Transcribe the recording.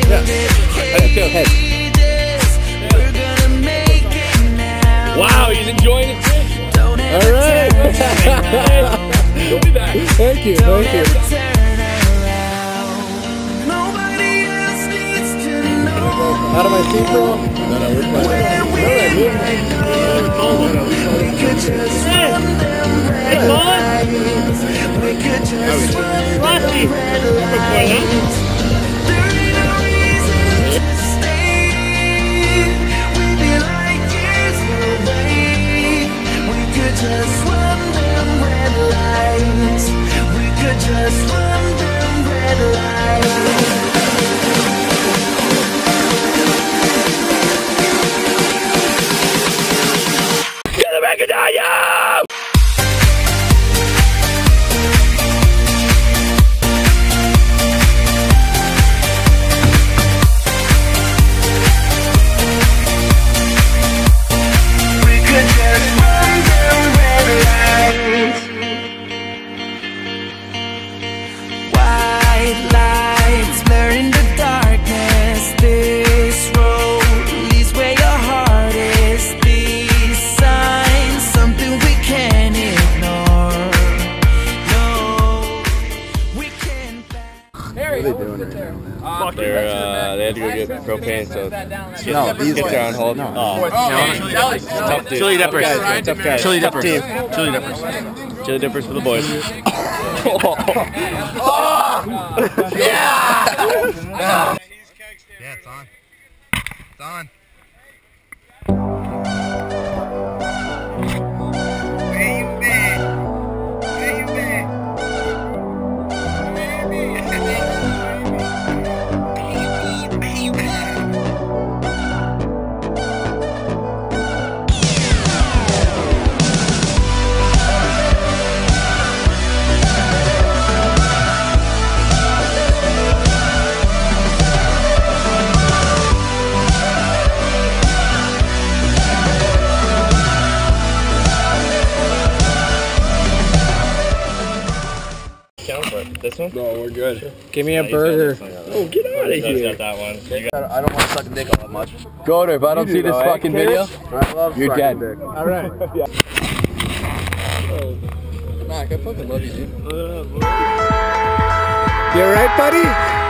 Wow, he's enjoying it. Alright! Thank you, thank you. Out of my seat, bro? No, we're fine. They had to go get propane, so no, these get there on hold. No. Tough dude. Chili dippers. Tough guys. Chili dippers. Team. Chili dippers. Chili dippers for the boys. Yeah, it's on. It's on. This one? No, we're good. Sure. Give me a burger. Oh, get out of here. Got that one. I don't want to suck dick all that much. Gaudry, if I don't see this fucking video, you're dead. Alright. Yeah. Nah, I fucking love you, dude. You alright, buddy?